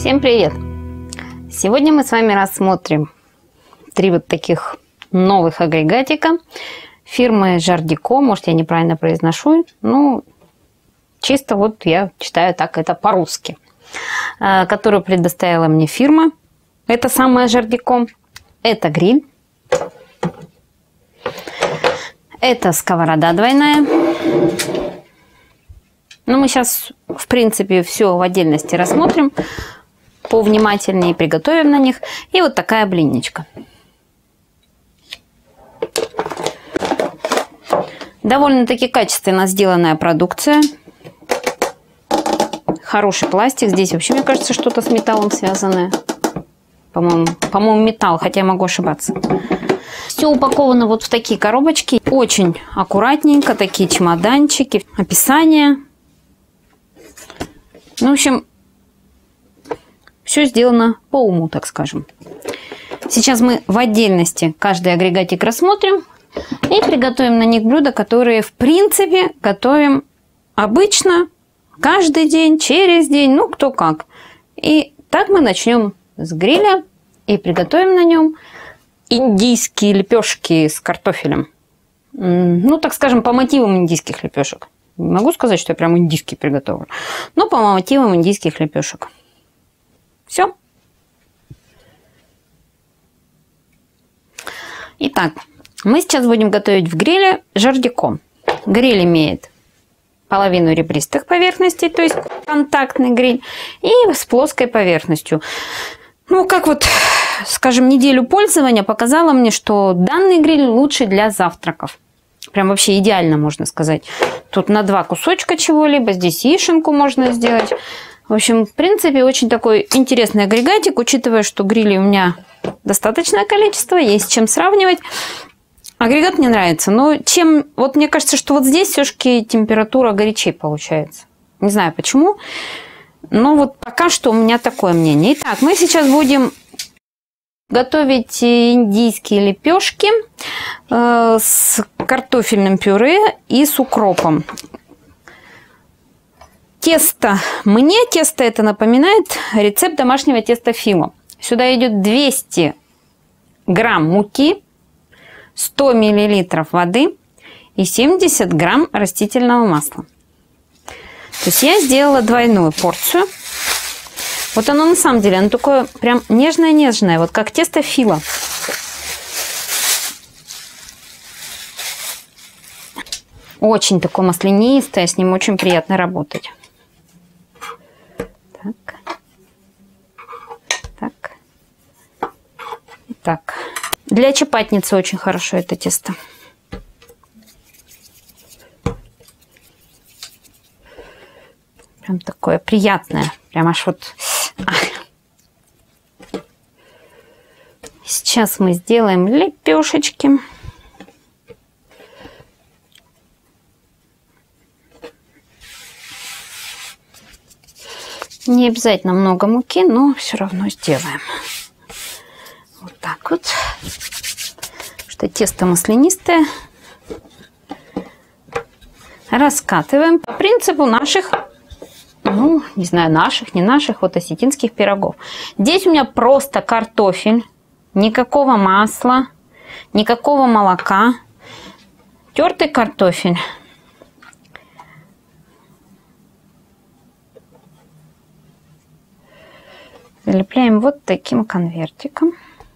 Всем привет! Сегодня мы с вами рассмотрим 3 вот таких новых агрегатика фирмы Жардико. Может, я неправильно произношу, ну, чисто вот я читаю так это по-русски, которую предоставила мне фирма. Это самая Жардико. Это гриль. Это сковорода двойная. Ну, мы сейчас, в принципе, все в отдельности рассмотрим повнимательнее, приготовим на них. И вот такая блинничка. Довольно-таки качественно сделанная продукция. Хороший пластик. Здесь вообще, мне кажется, что-то с металлом связанное. По-моему, металл, хотя я могу ошибаться. Все упаковано вот в такие коробочки. Очень аккуратненько. Такие чемоданчики. Описание. Ну, в общем, все сделано по уму, так скажем. Сейчас мы в отдельности каждый агрегатик рассмотрим и приготовим на них блюда, которые, в принципе, готовим обычно, каждый день, через день, ну, кто как. И так мы начнем с гриля и приготовим на нем индийские лепешки с картофелем. Ну, так скажем, по мотивам индийских лепешек. Не могу сказать, что я прям индийский приготовлю, но по мотивам индийских лепешек. Все. Итак, мы сейчас будем готовить в гриле Жардико. Гриль имеет половину ребристых поверхностей, то есть контактный гриль, и с плоской поверхностью. Ну, как вот, скажем, неделю пользования показала мне, что данный гриль лучше для завтраков. Прям вообще идеально, можно сказать. Тут на 2 кусочка чего-либо, здесь яишенку можно сделать. В общем, в принципе, очень такой интересный агрегатик, учитывая, что грилей у меня достаточное количество, есть с чем сравнивать. Агрегат мне нравится, но чем... Вот мне кажется, что вот здесь все-таки температура горячей получается. Не знаю почему, но вот пока что у меня такое мнение. Итак, мы сейчас будем готовить индийские лепешки с картофельным пюре и с укропом. Тесто это напоминает рецепт домашнего теста фило. Сюда идет 200 грамм муки, 100 миллилитров воды и 70 грамм растительного масла. То есть я сделала двойную порцию. Вот оно на самом деле, оно такое прям нежное-нежное, вот как тесто фило. Очень такое маслянистое, с ним очень приятно работать. Так. Для чапатницы очень хорошо это тесто. Прям такое приятное. Прям аж вот... Сейчас мы сделаем лепешечки. Не обязательно много муки, но все равно сделаем. Вот так вот. Что тесто маслянистое. Раскатываем по принципу наших, ну, не знаю, наших, не наших, вот осетинских пирогов. Здесь у меня просто картофель. Никакого масла, никакого молока. Тертый картофель. Залепляем вот таким конвертиком.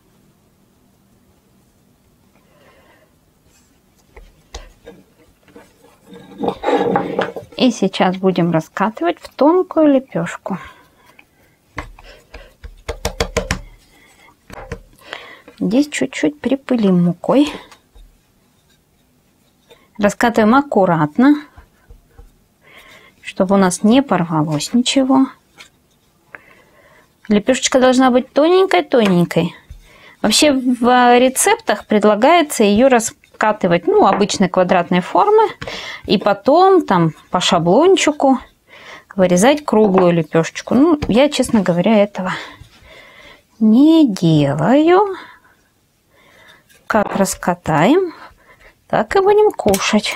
И сейчас будем раскатывать в тонкую лепешку. Здесь чуть-чуть припылим мукой. Раскатываем аккуратно, чтобы у нас не порвалось ничего. Лепешечка должна быть тоненькой-тоненькой. Вообще в рецептах предлагается ее раскатывать, ну, обычной квадратной формы. И потом там по шаблончику вырезать круглую лепешечку. Ну, я, честно говоря, этого не делаю. Как раскатаем, так и будем кушать.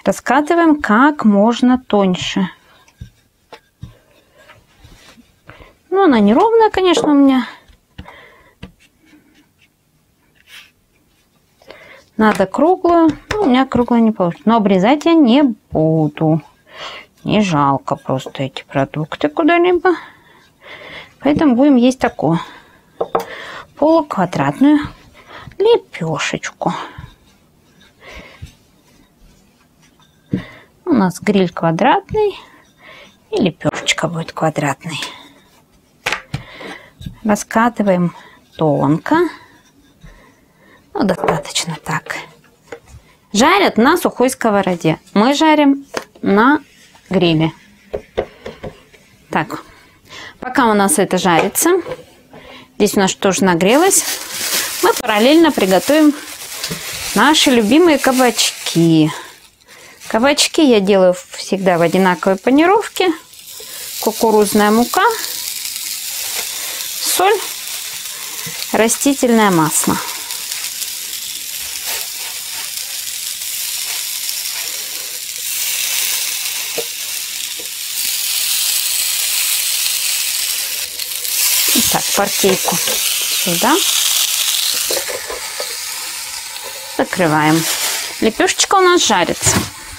раскатываем как можно тоньше. Ну, она неровная, конечно, у меня. Надо круглую. Ну, у меня круглая не получится. Но обрезать я не буду. Не жалко просто эти продукты куда-либо. Поэтому будем есть такую полуквадратную лепешечку. У нас гриль квадратный. И лепешечка будет квадратной. Раскатываем тонко. Ну, достаточно так. Жарят на сухой сковороде. Мы жарим на гриле. Так, пока у нас это жарится, здесь у нас тоже нагрелось, мы параллельно приготовим наши любимые кабачки. Кабачки я делаю всегда в одинаковой панировке. Кукурузная мука, соль, растительное масло. Так, партейку сюда. Закрываем. Лепешечка у нас жарится.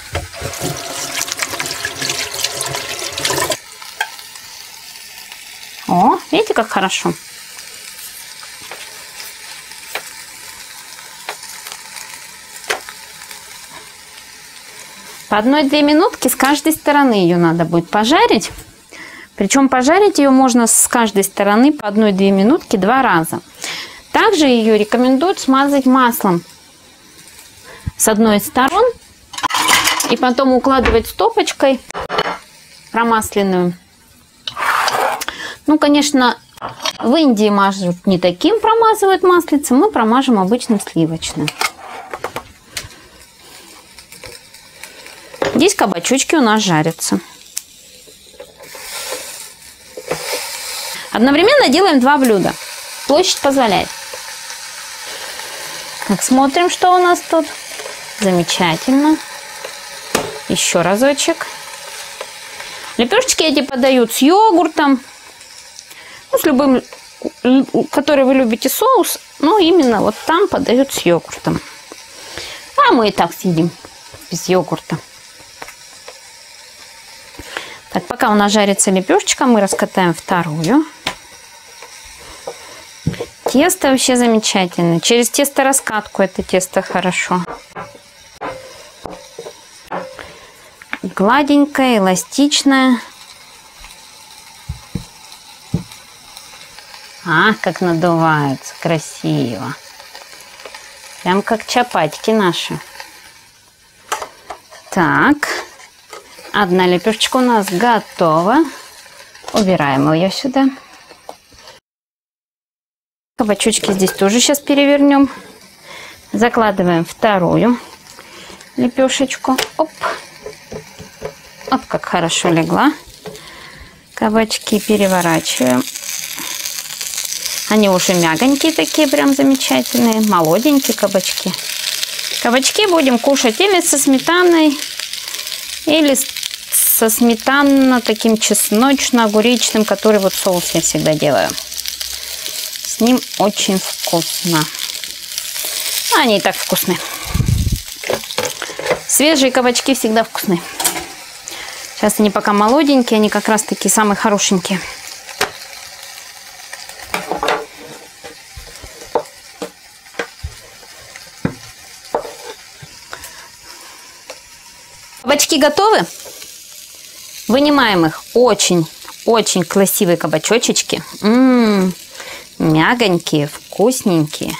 О, видите, как хорошо. По 1-2 минутки с каждой стороны ее надо будет пожарить. Причем пожарить ее можно с каждой стороны по 1-2 минутки 2 раза. Также ее рекомендуют смазать маслом с одной из сторон и потом укладывать стопочкой промасленную. Ну, конечно, в Индии мажут не таким, промазывают маслицем, мы промажем обычным сливочным. Здесь кабачочки у нас жарятся. Одновременно делаем 2 блюда. Площадь позволяет. Так, смотрим, что у нас тут. Замечательно. Еще разочек. Лепешечки эти подают с йогуртом. Ну, с любым, который вы любите соус. Но именно вот там подают с йогуртом. А мы и так съедим без йогурта. Так, пока у нас жарится лепешечка, мы раскатаем вторую. Тесто вообще замечательное. Через тесто-раскатку это тесто хорошо. Гладенькое, эластичное. А, как надуваются. Красиво. Прям как чапатики наши. Так. Одна лепешечка у нас готова. Убираем ее сюда. Кабачочки здесь тоже сейчас перевернем. Закладываем вторую лепешечку. Оп. Оп, как хорошо легла. Кабачки переворачиваем. Они уже мягонькие такие, прям замечательные. Молоденькие кабачки. Кабачки будем кушать или со сметаной, или со сметанно таким чесночно-огуречным, который вот соус я всегда делаю. С ним очень вкусно. Они и так вкусны. Свежие кабачки всегда вкусны. Сейчас они пока молоденькие, они как раз таки самые хорошенькие. Кабачки готовы? Вынимаем их. Очень красивые кабачочечки. Мягонькие, вкусненькие.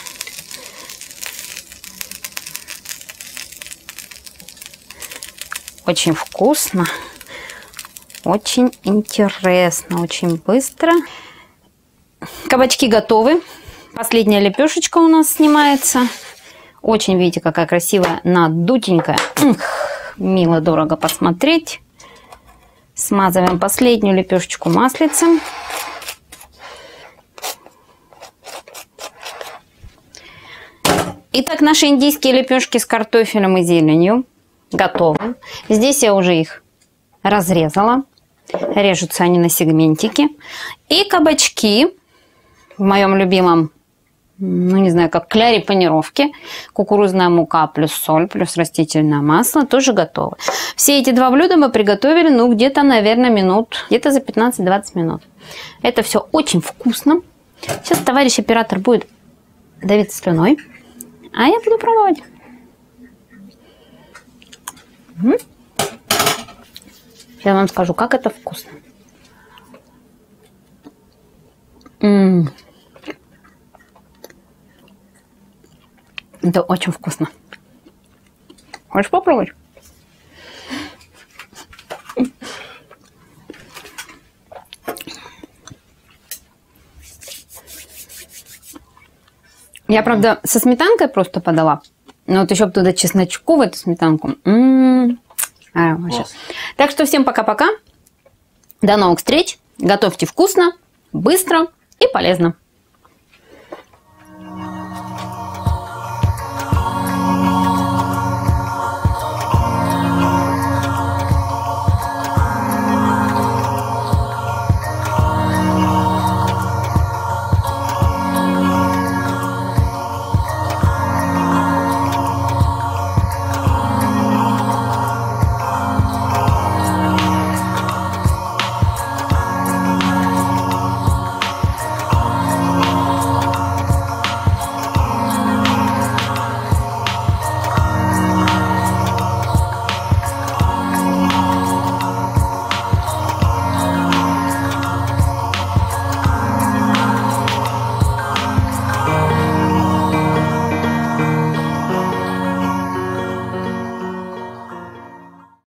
Очень вкусно. Очень интересно. Очень быстро. Кабачки готовы. Последняя лепешечка у нас снимается. Очень, видите, какая красивая, надутенькая. Мило, дорого посмотреть. Смазываем последнюю лепешечку маслицем. Итак, наши индийские лепешки с картофелем и зеленью готовы. Здесь я уже их разрезала. Режутся они на сегментики. И кабачки в моем любимом, ну не знаю, как кляре панировки. Кукурузная мука плюс соль, плюс растительное масло тоже готовы. Все эти два блюда мы приготовили, ну где-то, наверное, где-то за 15-20 минут. Это все очень вкусно. Сейчас товарищ оператор будет давиться слюной, а я буду пробовать. Я вам скажу, как это вкусно. Это очень вкусно. Хочешь попробовать? Я, правда, со сметанкой просто подала. Но вот еще туда чесночку в эту сметанку. Так что всем пока-пока. До новых встреч. Готовьте вкусно, быстро и полезно.